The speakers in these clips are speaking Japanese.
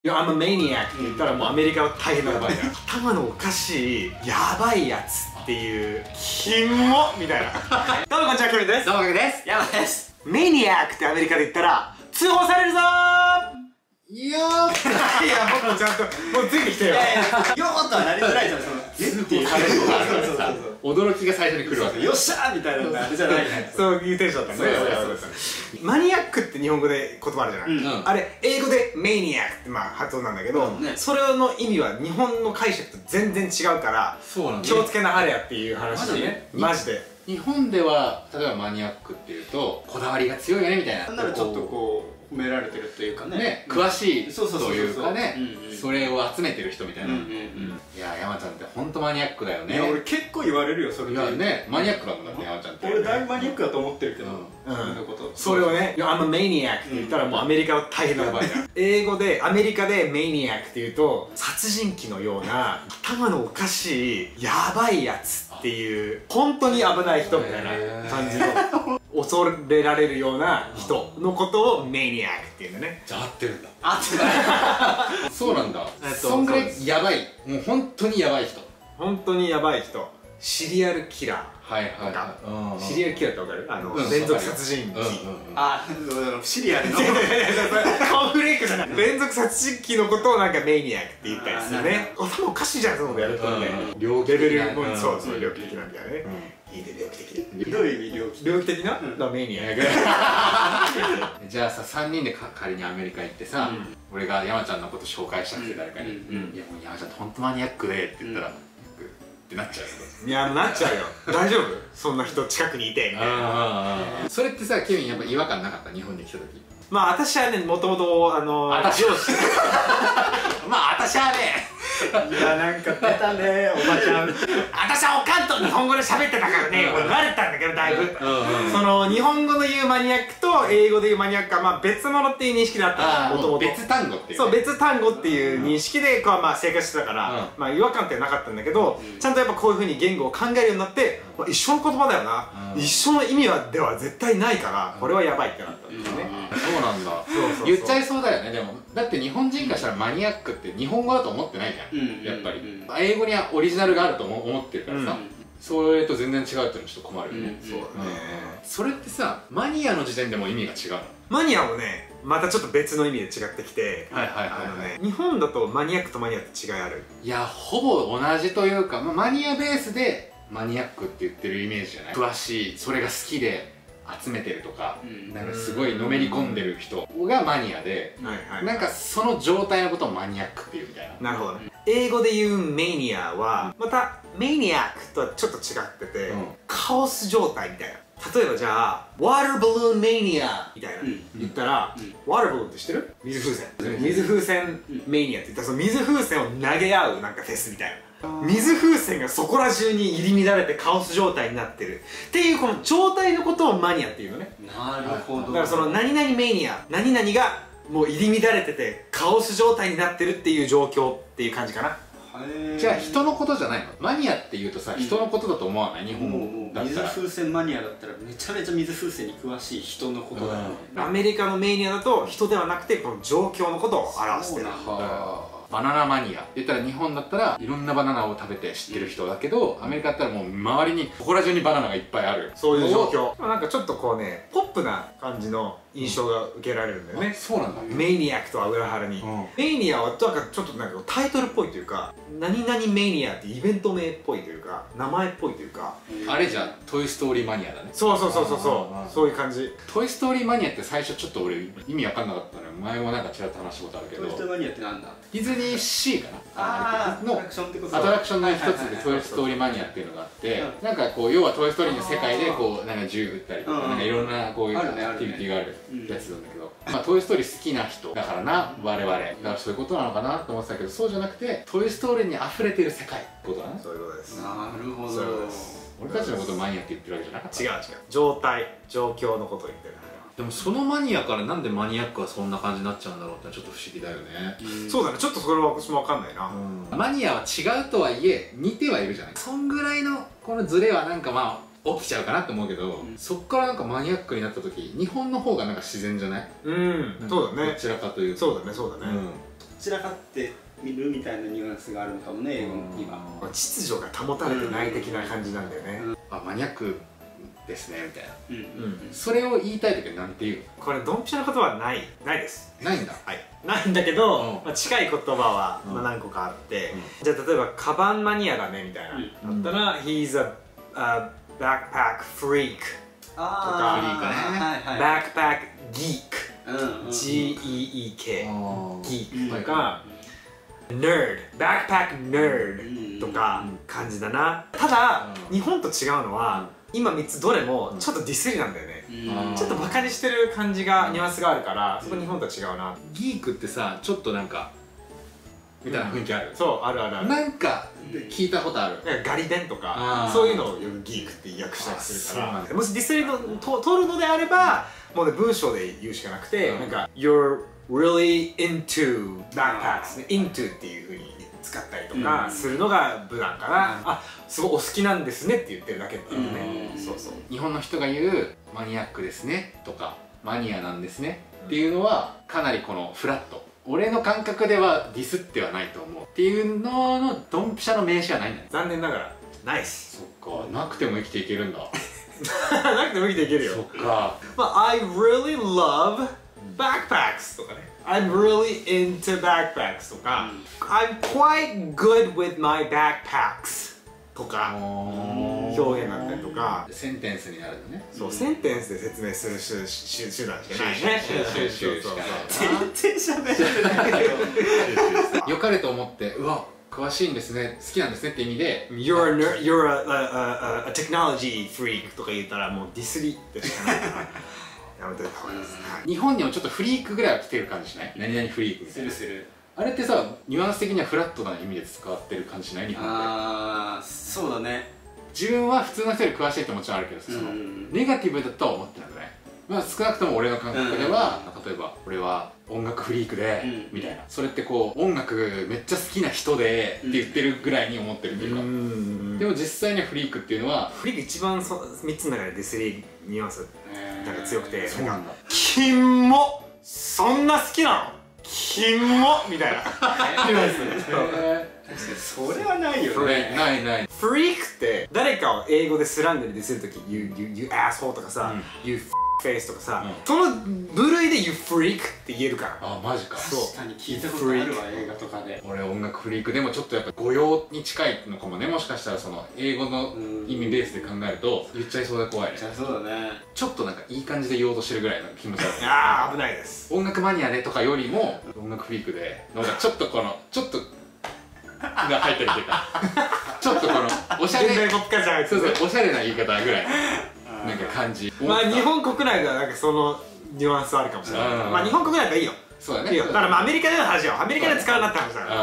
いや、maniac って言ったらもうアメリカは大変なやばいな。頭のおかしい、やばいやつっていう、キモみたいな。どうもこんにちは、ケビンです。 どうも、ケビンです。山です。 maniac ってアメリカで言ったら、通報されるぞーいやーいや、僕もちゃんと、もうついてきてよ。 よーとはなりづらいじゃん、その、っていう感じで。驚きが最初に来るわけ。よっしゃーみたいなあれじゃない。 そういうテンションだったね。マニアックって日本語で言葉あるじゃない。あれ、英語でマニアックってまあ発音なんだけど、それの意味は日本の解釈と全然違うから、気をつけなはれやっていう話でね。マジで。 日本では、例えばマニアックっていうと、こだわりが強いよねみたいな。 なんならちょっとこう、褒められてるというかね、 詳しいというかね、それを集めてる人みたいな。いや、山ちゃんって本当マニアックだよね。 いや、俺結構言われるよ、それ。 いやね、マニアックだもんだって、山ちゃんって。 俺だいぶマニアックだと思ってるけど、 それをね、I'm a maniac って言ったらもうアメリカは大変なやばいな。英語で、アメリカで maniac って言うと、殺人鬼のような、頭のおかしい、やばいやつっていう、本当に危ない人みたいな感じの。恐れられるような人のことをメニアックっていうんだね。 じゃあ合ってるんだ。合ってない。そうなんだ。そんぐらいやばい。もう本当にやばい人。 本当にやばい人。シリアルキラー。 はいはい。 シリアルキラーってわかる？連続殺人鬼。 あ、シリアルの。 コーンフレークじゃない。連続殺人鬼のことをなんかメニアックって言ったりするね。頭おかしいじゃん、そのことやるとね。 猟奇的な。 そうそう、猟奇的なんだよね。いいね、猟奇的。 どういう意味猟奇的なメニアック。 じゃあさ、3人で仮にアメリカ行ってさ、俺が山ちゃんのこと紹介したくて誰かに「いやもう山ちゃんってほんとマニアックで」って言ったら「ってなっちゃう。 いや、なっちゃうよ。大丈夫？そんな人近くにいてみたいな。 それってさ、ケビンやっぱ違和感なかった？日本に来た時。 まあ私はね、もともと上司。 まあ私はね、 いや、なんか出たね、おばちゃん。私はおかんと日本語で喋ってたからね、慣れたんだけど、だいぶ。その、日本語の言うマニアックと英語で言うマニアックは、まあ別物っていう認識だったの、もともと。 別単語っていう。 そう、別単語っていう認識で、まあ生活してたから、まあ違和感ってなかったんだけど、ちゃんとやっぱこういうふうに言語を考えるようになって、一緒の言葉だよな。一緒の意味では絶対ないから、これはやばいってなったんですね。 そうなんだ。言っちゃいそうだよね、でも。だって日本人からしたらマニアックって日本語だと思ってないじゃん、やっぱり。英語にはオリジナルがあると思ってるからさ、それと全然違うっていうのはちょっと困るよね。 そうだね。 それってさ、マニアの時点でも意味が違うの？ マニアもね、またちょっと別の意味で違ってきて、日本だとマニアックとマニアって違いある？ いや、ほぼ同じというか、マニアベースでマニアックって言ってるイメージじゃない？詳しい、それが好きで集めてるとか、なんかすごいのめり込んでる人がマニアで、なんかその状態のことをマニアックっていうみたいな。 なるほどね。英語で言うメニアはまたメニアックとはちょっと違ってて、カオス状態みたいな。例えばじゃあ「ワーターバルーンメニア」みたいな言ったら、ワーターバルーンって知ってる？水風船。水風船メニアって言ったら、その水風船を投げ合うなんかフェスみたいな。水風船がそこら中に入り乱れてカオス状態になってるっていうこの状態のことをマニアっていうのね。 なるほど。 だからその何々メニア、何々がもう入り乱れててカオス状態になってるっていう状況っていう感じかな。 じゃあ人のことじゃないの？マニアっていうとさ、人のことだと思わない？日本語だったら。 水風船マニアだったらめちゃめちゃ水風船に詳しい人のことだよね。 アメリカのメニアだと人ではなくてこの状況のことを表してる。 バナナマニアって言ったら、日本だったらいろんなバナナを食べて知ってる人だけど、アメリカだったらもう周りにここら中にバナナがいっぱいある、 そういう状況。なんかちょっとこうね、ポップな感じの印象が受けられるんだよね。 そうなんだ。 メニアックとは裏腹に、メニアはなんかちょっとなんかタイトルっぽいというか、何々メニアってイベント名っぽいというか、名前っぽいというか、 あれじゃん、トイ・ストーリーマニアだね。 そうそうそうそうそう、そういう感じ。 トイ・ストーリーマニアって最初ちょっと俺意味わかんなかったのよ。前もなんかちらっと話したことあるけど、 トイ・ストーリーマニアってなんだ？ ディズニーシーかな、 アトラクションってこと？アトラクションの一つでトイ・ストーリーマニアっていうのがあって、なんかこう要はトイ・ストーリーの世界でこうなんか銃撃ったりとか、なんかいろんなこういうアクティビティがあるやつなんだけど、まあトイ・ストーリー好きな人だからな、我々だからそういうことなのかなと思ってたけど、そうじゃなくてトイ・ストーリーに溢れている世界ってことだね。 そういうことです。 なるほど。 俺たちのことをマニアって言ってるわけじゃなかった。 違う違う、状態状況のことを言ってる。 でもそのマニアからなんでマニアックはそんな感じになっちゃうんだろうってのはちょっと不思議だよね。 そうだね、ちょっとそれは私も分かんないな。 マニアは違うとはいえ似てはいるじゃない。そんぐらいのこのズレはなんかまあ起きちゃうかなって思うけど、そっからなんかマニアックになった時、日本の方がなんか自然じゃない？ そうだね。 どちらかというと。 そうだね、そうだね。 ちらかって見るみたいなニュアンスがあるのかもね、英語には。 秩序が保たれてない的な感じなんだよね。 あ、マニアックですねみたいな。それを言いたい時はなんて言うの？ これドンピシャな言葉はないです。 ないんだ。 はい、ないんだけど、まあ近い言葉はまあ何個かあって、じゃあ例えばカバンマニアだねみたいなだったら He's a backpack freak とか backpack geek G-E-E-K ギークとか nerd backpack nerd とか感じだな。ただ日本と違うのは今3つどれもちょっとディスりなんだよね。ちょっとバカにしてる感じがニュアンスがあるからそこ日本とは違うな。 ギークってさちょっとなんかみたいな雰囲気ある。 そうあるあるある。 なんか聞いたことある。 ガリ弁とかそういうのをよくギークって訳したりするからもしディスりの取るのであればもうね文章で言うしかなくてなんか You're really into backpacks ね into っていうふうに使ったりとかするのが無難かな。あすごいお好きなんですねって言ってるだけっていうね。そうそう日本の人が言うマニアックですねとかマニアなんですねっていうのはかなりこのフラット俺の感覚ではディスってはないと思うっていうののドンピシャの名詞はないんだよ。 残念ながらないっす。 そっかなくても生きていけるんだなくても生きていけるよ。 そっかまあ I really love backpacks とかね I'm really into backpacks とかI'm quite good with my backpacks とか表現だったりとかセンテンスになるのね。 そうセンテンスで説明する手段しかないね。 全然喋れないけど良かれと思ってうわ詳しいんですね好きなんですねって意味で You're a technology freak とか言ったらもうディスりでしかないからやめといた方がいいです。 日本にもちょっとフリークぐらいは来てる感じしない？何々フリークみたいな。 するあれってさニュアンス的にはフラットな意味で使ってる感じしない？日本で。 ああそうだね。 自分は普通の人より詳しいってもちろんあるけどそのネガティブだとは思ってなくない？まあ少なくとも俺の感覚では例えば俺は音楽フリークでみたいなそれってこう音楽めっちゃ好きな人でって言ってるぐらいに思ってるっていうかでも実際にはフリークっていうのはフリーク一番3つの中でディスりニュアンスなんか強くてそうなんだ。 キモそんな好きなのキモみたいなニュアンス。 それはないよね。 ないフリークって誰かを英語でスラングでディスるとき You asshole とかさ You face とかさその部類で You freak って言えるから。 あマジか。 確かに聞いたことあるわ映画とかで。 俺音楽フリークでもちょっとやっぱ語用に近いのかもね。もしかしたらその英語の意味ベースで考えると言っちゃいそうで怖いね。 そうだね。 ちょっとなんかいい感じで言おうとしてるぐらいの気持ち悪い。 ああ危ないです。 音楽マニアでとかよりも音楽フリークでなんかちょっとこのちょっとが入ってるっていうかちょっとこのおしゃれそうそうおしゃれな言い方ぐらいなんか感じ。 まあ日本国内ではなんかそのニュアンスあるかもしれない。まあ日本国内だいいよ。 そうだね。 いいよ。だからまあアメリカでの話よ。アメリカで使うなって話だから。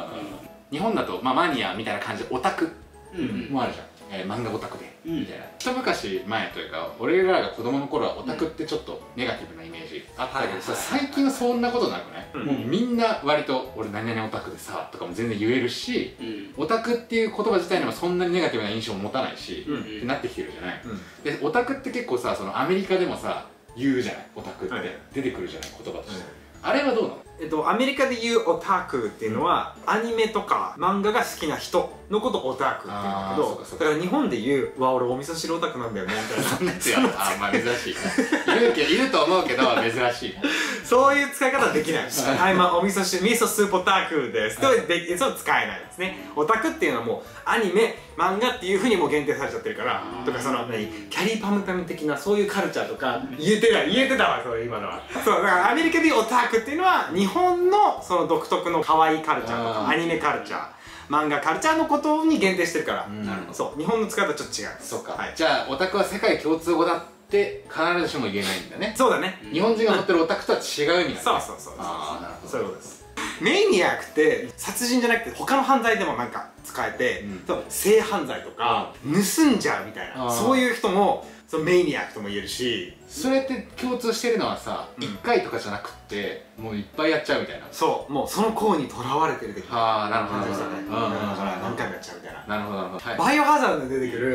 日本だとまあマニアみたいな感じでオタクもあるじゃん。漫画オタクでみたいな。一昔前というか俺らが子供の頃はオタクってちょっとネガティブなイメージあったけどさ最近はそんなことなくない？もうみんな割と俺何々オタクでさとかも全然言えるしオタクっていう言葉自体にもそんなにネガティブな印象を持たないしってなってきてるじゃない。でオタクって結構さそのアメリカでもさ言うじゃないオタクって出てくるじゃない言葉として。あれはどうなの？ アメリカで言うオタクっていうのはアニメとか漫画が好きな人のことをオタクって言うんだけどだから日本で言う「わ俺お味噌汁オタクなんだよね」みたいなそんなやつやまあ珍しいいると思うけど珍しいそういう使い方はできないはいまあお味噌汁味噌スープオタクですそう使えないですね。オタクっていうのはもうアニメ漫画っていうふうにもう限定されちゃってるからとかそのキャリーパムパム的なそういうカルチャーとか言えてたわそれ今のは。そうだからアメリカで言うオタクっていうのは日本のその独特の可愛いカルチャーとかアニメカルチャー漫画カルチャーのことに限定してるからそう日本の使い方ちょっと違う。 そうかじゃあオタクは世界共通語だって必ずしも言えないんだね。 そうだね。 日本人が持ってるオタクとは違う意味なんだ。 そうそういうことです。メイニアックって殺人じゃなくて他の犯罪でもなんか使えて性犯罪とか盗んじゃうみたいなそういう人もそのメイニアックとも言えるしそれって共通してるのはさ1回とかじゃなくってもういっぱいやっちゃうみたいな。 そうもうその行為にとらわれてる的ななるほど感じでしたね。だから何回もやっちゃうみたいな。 なるほどなるほど。 バイオハザードで出てくる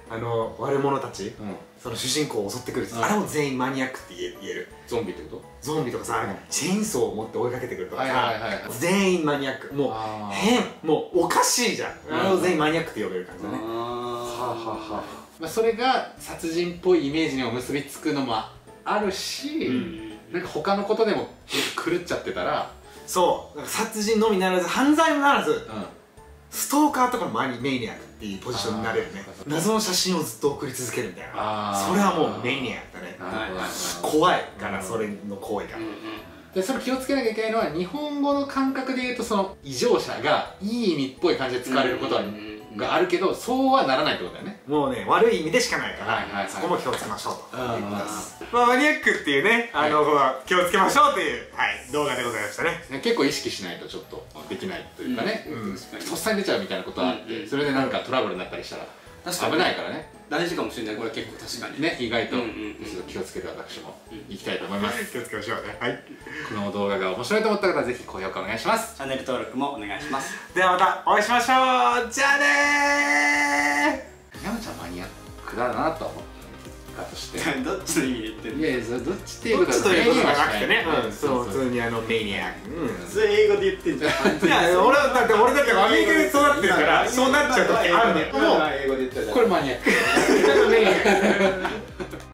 悪者たち、その主人公を襲ってくる、あれも全員マニアックって言える。 ゾンビってこと？ ゾンビとかさ、チェーンソーを持って追いかけてくるとかさ、全員マニアック、もう変、もうおかしいじゃん。あれを全員マニアックって呼べる感じだね。 それが殺人っぽいイメージにも結びつくのもあるし、なんか他のことでも狂っちゃってたら、 そう、殺人のみならず犯罪もならず、ストーカーとかのメイニアックっていうポジションになれるね。謎の写真をずっと送り続けるみたいな、それはもうメイニアックだね。怖いからそれの行為が。 でそれ気をつけなきゃいけないのは、日本語の感覚で言うとその異常者がいい意味っぽい感じで使われることがあるけど、そうはならないってことだよね。 もうね、悪い意味でしかないから、そこも気をつけましょうということです。まあマニアックっていうね、気をつけましょうという動画でございましたね。 結構意識しないとちょっとできないというかね、とっさに出ちゃうみたいなことがあって、それでなんかトラブルになったりしたら危ないからね。 大事かもしれない、これ結構確かにね、意外と気をつけて私もいきたいと思います。 気をつけましょうね。はい、 この動画が面白いと思った方はぜひ高評価お願いします。 チャンネル登録もお願いします。 ではまたお会いしましょう。じゃあねー。 山ちゃんマニアックだなと思ったとして、 どっちの意味で言ってるの？ いやいや、どっちっていうことはなくてね、そう普通にメイニアック、 それ英語で言ってんじゃん。 いや俺だってアメリカで育ってるからそうなっちゃう時あるね。 これマニアック。 メイニアック。